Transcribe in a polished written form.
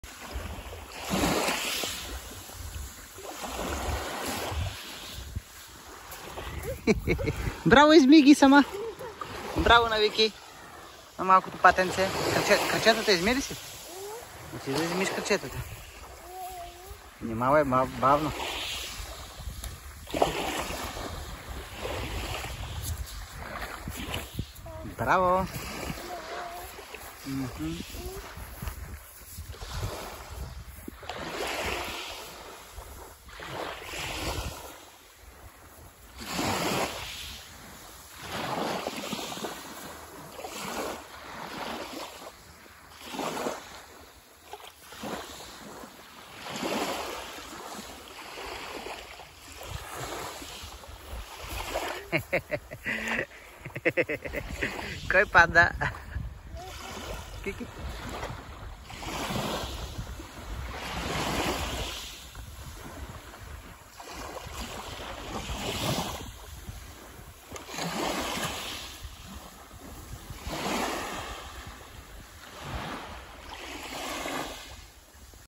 Браво, измиги сама. Браво на Вики. На малкото патенце. Крачетата измери си? Ти да измиш крачетата. Внимавай, бавно. Браво. Koi panda. Kiki.